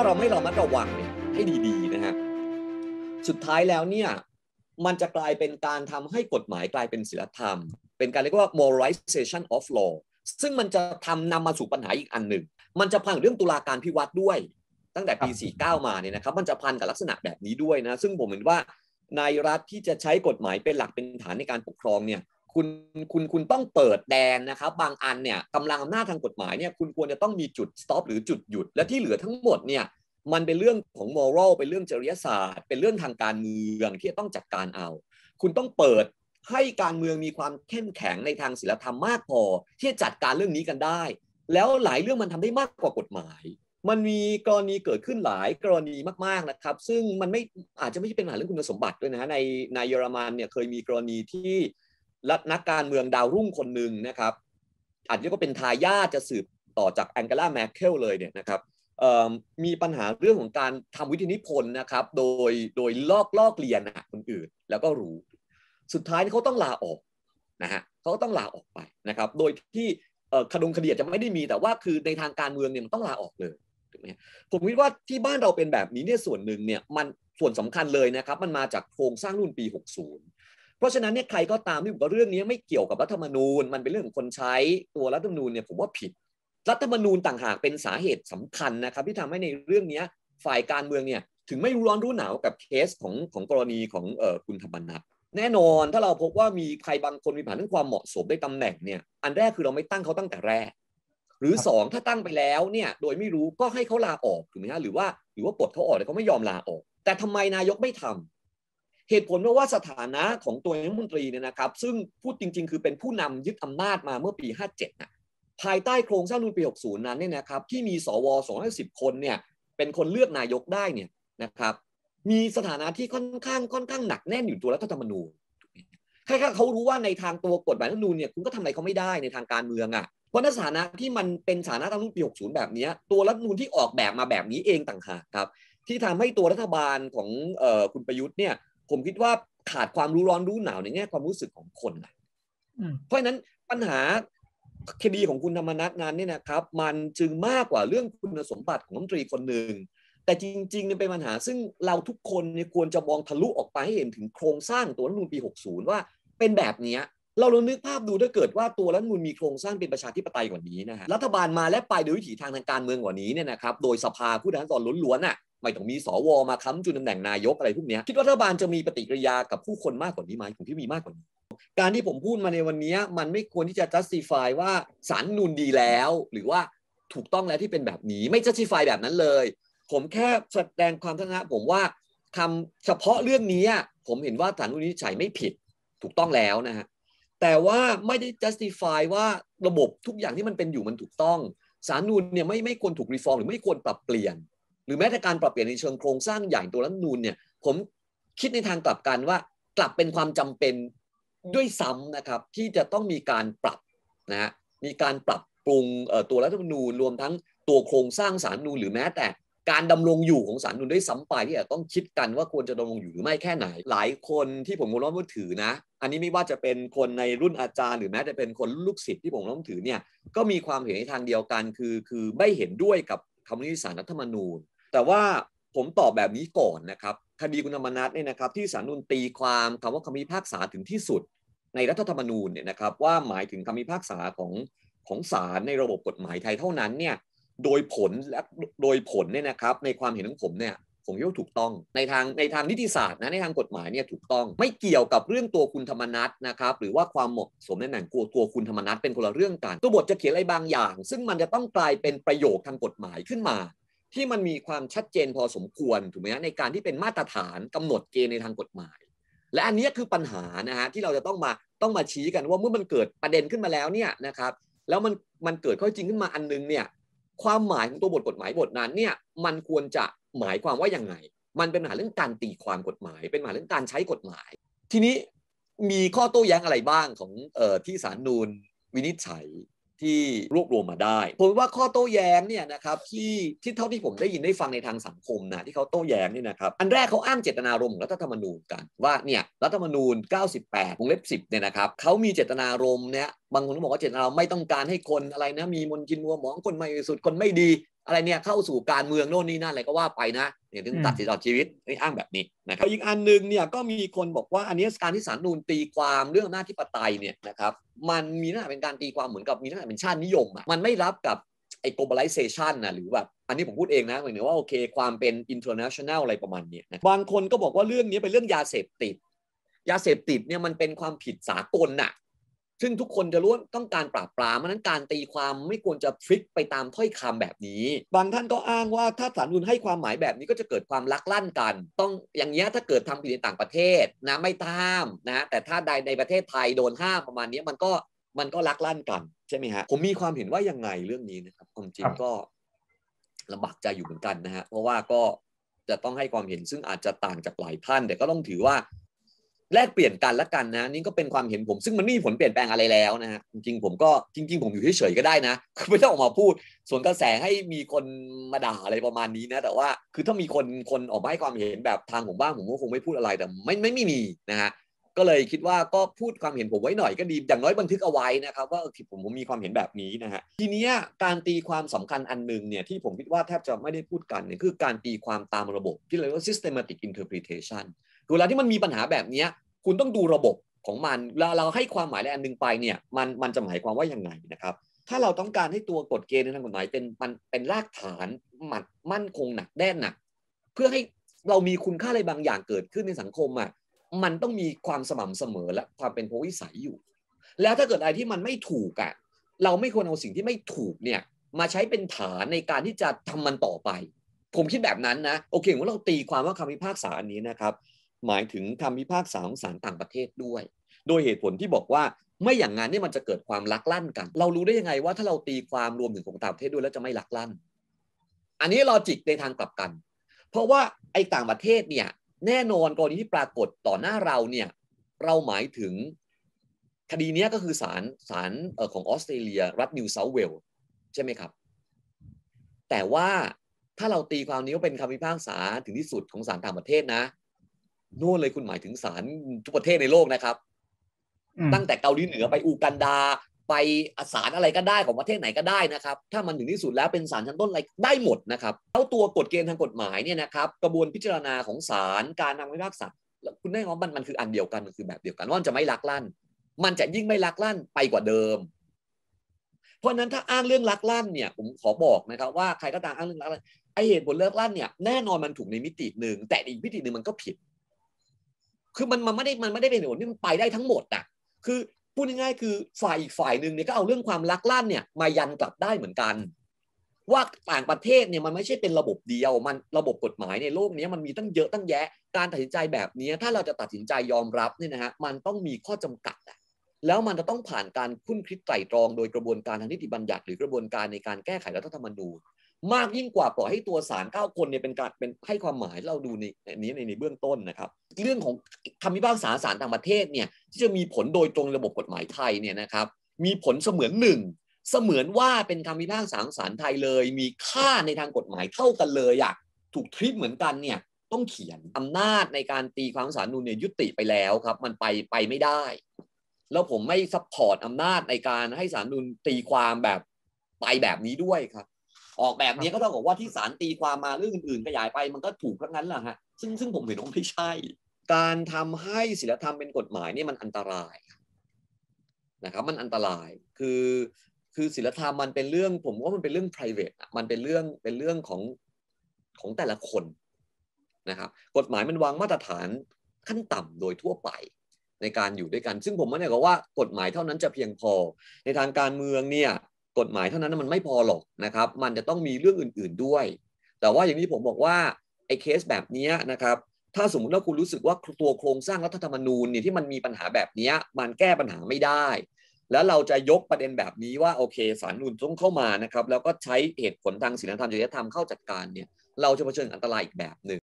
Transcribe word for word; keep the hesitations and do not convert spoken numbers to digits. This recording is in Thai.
าเราไม่ระมัดระวังเนี่ยให้ดีๆนะฮะสุดท้ายแล้วเนี่ยมันจะกลายเป็นการทำให้กฎหมายกลายเป็นศีลธรรมเป็นการเรียกว่า moralization of law ซึ่งมันจะทำนำมาสู่ปัญหาอีกอันหนึ่งมันจะพันกับเรื่องตุลาการพิวัตรด้วยตั้งแต่ปีสี่สิบเก้ามาเนี่ยนะครับมันจะพันกับลักษณะแบบนี้ด้วยนะซึ่งผมเห็นว่าในรัฐที่จะใช้กฎหมายเป็นหลักเป็นฐานในการปกครองเนี่ยคุณคุณคุณต้องเปิดแดนนะครับบางอันเนี่ยกำลังอำนาจทางกฎหมายเนี่ยคุณควรจะต้องมีจุด stop หรือจุดหยุดและที่เหลือทั้งหมดเนี่ยมันเป็นเรื่องของ moral เป็นเรื่องจริยศาสตร์เป็นเรื่องทางการเมืองที่จะต้องจัดการเอาคุณต้องเปิดให้การเมืองมีความเข้มแข็งในทางศีลธรรมมากพอที่จะจัดการเรื่องนี้กันได้แล้วหลายเรื่องมันทำได้มากกว่ากฎหมายมันมีกรณีเกิดขึ้นหลายกรณีมากๆนะครับซึ่งมันไม่อาจจะไม่ใช่เป็นปัญหาเรื่องคุณสมบัติด้วยนะในในเยอรมันเนี่ยเคยมีกรณีที่นักการเมืองดาวรุ่งคนหนึ่งนะครับอาจจะก็เป็นทายาทจะสืบต่อจากแองเกลาแมร์เคิลเลยเนี่ยนะครับมีปัญหาเรื่องของการทำวิทยานิพนธ์นะครับโดยโดยลอกลอกเรียนคนอื่นแล้วก็รู้สุดท้ายเขาต้องลาออกนะฮะเขาต้องลาออกไปนะครับโดยที่คดงคดีจะไม่ได้มีแต่ว่าคือในทางการเมืองเนี่ยมันต้องลาออกเลยถูกไหมผมคิดว่าที่บ้านเราเป็นแบบนี้เนี่ยส่วนหนึ่งเนี่ยมันส่วนสำคัญเลยนะครับมันมาจากโครงสร้างรุ่นปีหกสิบเพราะฉะนั้นเนี่ยใครก็ตามที่บอกว่าเรื่องนี้ไม่เกี่ยวกับรัฐธรรมนูญมันเป็นเรื่องของคนใช้ตัวรัฐธรรมนูญเนี่ยผมว่าผิดรัฐธรรมนูญต่างหากเป็นสาเหตุสำคัญนะครับที่ทำให้ในเรื่องนี้ฝ่ายการเมืองเนี่ยถึงไม่รู้ร้อนรู้หนาวกับเคสของของกรณีของเอ่อคุณธรรมนัสแน่นอนถ้าเราพบว่ามีใครบางคนมีปัญหาเรื่องความเหมาะสมในตำแหน่งเนี่ยอันแรกคือเราไม่ตั้งเขาตั้งแต่แรกหรือสองถ้าตั้งไปแล้วเนี่ยโดยไม่รู้ก็ให้เขาลาออกถูกไหมฮะหรือว่าหรือว่าปลดเขาออกแต่เขาไม่ยอมลาออกแต่ทำไมนายกไม่ทำเหตุผลเพราะว่าสถานะของตัวนายกรัฐมนตรีเนี่ยนะครับซึ่งพูดจริงๆคือเป็นผู้นำยึดอำนาจมาเมื่อปีห้าสิบเจ็ดนะภายใต้โครงสร้างรัฐธรรมนูญปีหกสิบนั้นเนี่ยนะครับที่มีสวสองร้อยสิบคนเนี่ยเป็นคนเลือกนายกได้เนี่ยนะครับมีสถานะที่ค่อนข้างค่อนข้างหนักแน่นอยู่ตัวรัฐธรรมนูญแค่เขารู้ว่าในทางตัวกฎหมายรัฐธรรมนูญเนี่ยคุณก็ทำอะไรเขาไม่ได้ในทางการเมืองอ่ะเพราะในสถานะที่มันเป็นสถานะตามรัฐธรรมนูญปีหกสิบแบบนี้ตัวรัฐธรรมนูญที่ออกแบบมาแบบนี้เองต่างหากครับที่ทำให้ตัวรัฐบาลของเอ่อคุณประยุทธ์เนี่ยผมคิดว่าขาดความรู้ร้อนรู้หนาวในแง่ความรู้สึกของคนนะเพราะฉะนั้นปัญหาคดีของคุณธรรมนัสนั้นเนี่ยนะครับมันจึงมากกว่าเรื่องคุณสมบัติของรัฐมนตรีคนหนึ่งแต่จริงๆเนี่ยเป็นปัญหาซึ่งเราทุกคนเนี่ยควรจะมองทะลุออกไปให้เห็นถึงโครงสร้างตัวรัฐธรรมนูญปีหกสิบว่าเป็นแบบนี้เราลองนึกภาพดูถ้าเกิดว่าตัวรัฐธรรมนูญมีโครงสร้างเป็นประชาธิปไตยกว่านี้นะฮะรัฐบาลมาและไปโดยวิถีทางทางการเมืองกว่านี้เนี่ยนะครับโดยสภาผู้แทนราษฎรล้วนๆน่ะไม่ต้องมีสวมาค้ำจุนตำแหน่งนายกอะไรพวกนี้คิดว่ารัฐบาลจะมีปฏิกิริยากับผู้คนมากกว่านี้ไหมผมคิดมีมากกว่านี้การที่ผมพูดมาในวันนี้มันไม่ควรที่จะ justify ว่าศาลรัฐธรรมนูญดีแล้วหรือว่าถูกต้องแล้วที่เป็นแบบนี้ไม่ justify แบบนั้นเลยผมแค่แสดงความทัศนะผมว่าทำเฉพาะเรื่องนี้ผมเห็นว่าศาลรัฐธรรมนูญวินิจฉัยไม่ผิดถูกต้องแล้วนะฮะแต่ว่าไม่ได้ justify ว่าระบบทุกอย่างที่มันเป็นอยู่มันถูกต้องศาลรัฐธรรมนูญเนี่ยไม่ไม่ควรถูกรีฟอร์มหรือไม่ควรปรับเปลี่ยนหรือแม้แต่การปรับเปลี่ยนในเชิงโครงสร้างใหญ่ตัวรัฐธรรมนูญเนี่ยผมคิดในทางกลับกันว่ากลับเป็นความจำเป็นด้วยซ้ำนะครับที่จะต้องมีการปรับนะฮะมีการปรับปรุงตัวรัฐธรรมนูญรวมทั้งตัวโครงสร้างศาลรัฐธรรมนูญหรือแม้แต่การดำรงอยู่ของศาลรัฐธรรมนูญด้วยซ้ำไปที่จะต้องคิดกันว่าควรจะดำรงอยู่หรือไม่แค่ไหนหลายคนที่ผมรับถือนะอันนี้ไม่ว่าจะเป็นคนในรุ่นอาจารย์หรือแม้แต่เป็นคนลูกศิษย์ที่ผมรับถือเนี่ยก็มีความเห็นในทางเดียวกันคือคือไม่เห็นด้วยกับคำวินิจฉัยศาลรัฐธรรมนูญแต่ว่าผมตอบแบบนี้ก่อนนะครับคดีคุณธรรมนัสเนี่ยนะครับที่ศาลรัฐธรรมนูญตีความคำว่าคำพิพากษาถึงที่สุดในรัฐธรรมนูญเนี่ยนะครับว่าหมายถึงคำพิพากษาของของศาลในระบบกฎหมายไทยเท่านั้นเนี่ยโดยผลและโดยผลเนี่ยนะครับในความเห็นของผมเนี่ยผมคิดว่าถูกต้องในทางในทางนิติศาสตร์นะในทางกฎหมายเนี่ยถูกต้องไม่เกี่ยวกับเรื่องตัวคุณธรรมนัสนะครับหรือว่าความเหมาะสมในตำแหน่งตัวตัวคุณธรรมนัสเป็นคนละเรื่องกันตัวบทจะเขียนอะไรบางอย่างซึ่งมันจะต้องกลายเป็นประโยคทางกฎหมายขึ้นมาที่มันมีความชัดเจนพอสมควรถูกไหมฮะในการที่เป็นมาตรฐานกำหนดเกณฑ์ในทางกฎหมายและอันนี้คือปัญหานะฮะที่เราจะต้องมาต้องมาชี้กันว่าเมื่อมันเกิดประเด็นขึ้นมาแล้วเนี่ยนะครับแล้วมันมันเกิดข้อจริงขึ้นมาอันนึงเนี่ยความหมายของตัวบทกฎหมายบทนั้นเนี่ยมันควรจะหมายความว่ายังไงมันเป็นปัญหาเรื่องการตีความกฎหมายเป็นปัญหาเรื่องการใช้กฎหมายทีนี้มีข้อโต้แย้งอะไรบ้างของเอ่อที่ศาลรัฐธรรมนูญวินิจฉัยที่รวบรวมมาได้ผมว่าข้อโต้แย้งเนี่ยนะครับที่ที่เท่าที่ผมได้ยินได้ฟังในทางสังคมนะที่เขาโต้แย้งเนี่ยนะครับอันแรกเขาอ้างเจตนารมณ์ของรัฐธรรมนูญกันว่าเนี่ยรัฐธรรมนูญเก้าสิบแปดวงเล็บสิบเนี่ยนะครับเขามีเจตนารมณ์เนี่ยบางคนก็บอกว่าเจตนารมณ์ไม่ต้องการให้คนอะไรนะมีมนทินมัวหมองคนไม่สุดคนไม่ดีอะไรเนี่ยเข้าสู่การเมืองโน่นนี่นั่นอะไรก็ว่าไปนะเนี่ยถึงตัดสินตลอดชีวิตนี่อ้างแบบนี้นะครับอีกอันนึงเนี่ยก็มีคนบอกว่าอันนี้การที่ศาลนูนตีความเรื่องอำนาจธิปไตยเนี่ยนะครับมันมีลักษณะเป็นการตีความเหมือนกับมีลักษณะเป็นชาตินิยมอ่ะมันไม่รับกับไอ้ globalization นะหรือแบบอันนี้ผมพูดเองนะหมายถึงว่าโอเคความเป็น international อะไรประมาณนี้นะบางคนก็บอกว่าเรื่องนี้เป็นเรื่องยาเสพติดยาเสพติดเนี่ยมันเป็นความผิดสากลน่ะซึ่งทุกคนจะรู้ต้องการปราบปรามเพราะนั้นการตีความไม่ควรจะฟลิกไปตามถ้อยคำแบบนี้บางท่านก็อ้างว่าถ้าศาลนูนให้ความหมายแบบนี้ก็จะเกิดความลักลั่นกันต้องอย่างเงี้ยถ้าเกิดทำผิดในต่างประเทศนะไม่ห้ามนะแต่ถ้าใดในประเทศไทยโดนห้ามประมาณนี้มันก็มันก็ลักลั่นกันใช่ไหมฮะผมมีความเห็นว่ายังไงเรื่องนี้นะครับความจริงก็ลำบากใจอยู่เหมือนกันนะฮะเพราะว่าก็จะต้องให้ความเห็นซึ่งอาจจะต่างจากหลายท่านแต่ก็ต้องถือว่าแลกเปลี่ยนกันละกันนะนี่ก็เป็นความเห็นผมซึ่งมันไม่มีผลเปลี่ยนแปลงอะไรแล้วนะฮะจริงๆผมก็จริงๆผมอยู่เฉยๆก็ได้นะไม่ต้องออกมาพูดส่วนกระแสให้มีคนมาด่าอะไรประมาณนี้นะแต่ว่าคือถ้ามีคนคนออกมาให้ความเห็นแบบทางผมบ้างผมก็คงไม่พูดอะไรแต่ไม่ไม่ไม่มีนะฮะก็เลยคิดว่าก็พูดความเห็นผมไว้หน่อยก็ดีอย่างน้อยบันทึกเอาไว้นะครับว่าผมผมมีความเห็นแบบนี้นะฮะทีนี้การตีความสำคัญอันนึงเนี่ยที่ผมคิดว่าแทบจะไม่ได้พูดกันเนี่ยคือการตีความตามระบบที่เรียกว่า systematic interpretation เวลาที่มันมีปัญหาแบบนี้คุณต้องดูระบบของมันแล้วเราให้ความหมายอะไรอันนึงไปเนี่ยมันมันจะหมายความว่ายังไงนะครับถ้าเราต้องการให้ตัวกฎเกณฑ์ในทางกฎหมายเป็นมันเป็นรากฐานมัดมั่นคงหนักแน่นน่ะเพื่อให้เรามีคุณค่าอะไรบางอย่างเกิดขึ้นในสังคมอ่ะมันต้องมีความสม่ำเสมอและความเป็นพวิสัยอยู่แล้วถ้าเกิดอะไรที่มันไม่ถูกอ่ะเราไม่ควรเอาสิ่งที่ไม่ถูกเนี่ยมาใช้เป็นฐานในการที่จะทำมันต่อไปผมคิดแบบนั้นนะโอเคว่าเราตีความว่าคำพิพากษาอันนี้นะครับหมายถึงคำพิพากษาของศาลต่างประเทศด้วยโดยเหตุผลที่บอกว่าไม่อย่างนั้นเนี่ยมันจะเกิดความลักลั่นกันเรารู้ได้ยังไงว่าถ้าเราตีความรวมถึงของต่างประเทศด้วยแล้วจะไม่ลักลั่นอันนี้ลอจิกในทางกลับกันเพราะว่าไอ้ต่างประเทศเนี่ยแน่นอนกรณีที่ปรากฏต่อหน้าเราเนี่ยเราหมายถึงคดีนี้ก็คือศาลศาลของออสเตรเลียรัฐนิวเซาท์เวลส์ใช่ไหมครับแต่ว่าถ้าเราตีความนี้ว่าเป็นคำพิพากษาถึงที่สุดของศาลต่างประเทศนะโน่นเลยคุณหมายถึงศาลทุกประเทศในโลกนะครับตั้งแต่เกาหลีเหนือไปอูกันดาไปศาลอะไรก็ได้ของประเทศไหนก็ได้นะครับถ้ามันถึงที่สุดแล้วเป็นศาลชั้นต้นอะไรได้หมดนะครับแล้วตัวกฎเกณฑ์ทางกฎหมายเนี่ยนะครับกระบวนพิจารณาของศาลการทำคำพิพากษาคุณได้ว่ามันมันคืออันเดียวกันมันคือแบบเดียวกันว่ามันจะไม่ลักลั่นมันจะยิ่งไม่ลักลั่นไปกว่าเดิมเพราะนั้นถ้าอ้างเรื่องลักลั่นเนี่ยผมขอบอกนะครับว่าใครก็ตามอ้างเรื่องลักลั่นไอเหตุผลเลิกลั่นเนี่ยแน่นอนมันถูกในมิติหนึ่งแต่อีกมิติหนึ่งมันก็ผิดคือมันมันไม่ได้มันไม่ได้เป็นเหตุผลที่มันไปได้ทั้งหมดอ่ะคือพูดง่ายๆคือฝ่ายอีกฝ่ายหนึ่งเนี่ยก็เอาเรื่องความลักลั่นเนี่ยมายันกลับได้เหมือนกันว่าต่างประเทศเนี่ยมันไม่ใช่เป็นระบบเดียวมันระบบกฎหมายในโลกนี้มันมีตั้งเยอะตั้งแยะการตัดสินใจแบบนี้ถ้าเราจะตัดสินใจยอมรับเนี่ยนะฮะมันต้องมีข้อจำกัดอ่ะแล้วมันจะต้องผ่านการคุ้นคิดไตร่ตรองโดยกระบวนการทางนิติบัญญัติหรือกระบวนการในการแก้ไขรัฐธรรมนูญมากยิ่งกว่าปล่อยให้ตัวศาลเก้าคนเนี่ยเป็นการเป็นให้ความหมายเราดูในนี้ในในเบื้องต้นนะครับเรื่องของคำพิพากษาศาลต่างประเทศเนี่ยที่จะมีผลโดยตรงระบบกฎหมายไทยเนี่ยนะครับมีผลเสมือนหนึ่งเสมือนว่าเป็นคำพิพากษาของศาลไทยเลยมีค่าในทางกฎหมายเท่ากันเลยอะถูกทรีตเหมือนกันเนี่ยต้องเขียนอำนาจในการตีความศาลนูนเนี่ยยุติไปแล้วครับมันไปไปไม่ได้แล้วผมไม่ซัพพอร์ตอำนาจในการให้ศาลนูนตีความแบบไปแบบนี้ด้วยครับออกแบบนี้ก็ต้องบอกว่าที่ศาลตีความมาเรื่องอื่นๆขยายไปมันก็ถูกทั้งนั้นแหละฮะซึ่งซึ่งผมเห็นว่าไม่ใช่การทำให้ศีลธรรมเป็นกฎหมายนี่มันอันตรายนะครับมันอันตรายคือคือศีลธรรมมันเป็นเรื่องผมว่ามันเป็นเรื่อง private มันเป็นเรื่องเป็นเรื่องของของแต่ละคนนะครับกฎหมายมันวางมาตรฐานขั้นต่ำโดยทั่วไปในการอยู่ด้วยกันซึ่งผมไม่ได้บอกว่ากฎหมายเท่านั้นจะเพียงพอในทางการเมืองเนี่ยกฎหมายเท่านั้นมันไม่พอหรอกนะครับมันจะต้องมีเรื่องอื่นๆด้วยแต่ว่าอย่างที่ผมบอกว่าไอ้เคสแบบนี้นะครับถ้าสมมติว่าคุณรู้สึกว่าตัวโครงสร้างรัฐธรรมนูญเนี่ยที่มันมีปัญหาแบบนี้มันแก้ปัญหาไม่ได้แล้วเราจะยกประเด็นแบบนี้ว่าโอเคศาลนูนต้องเข้ามานะครับแล้วก็ใช้เหตุผลทางศีลธรรมจริยธรรมเข้าจัดการเนี่ยเราจะเผชิญอันตรายอีกแบบหนึ่ง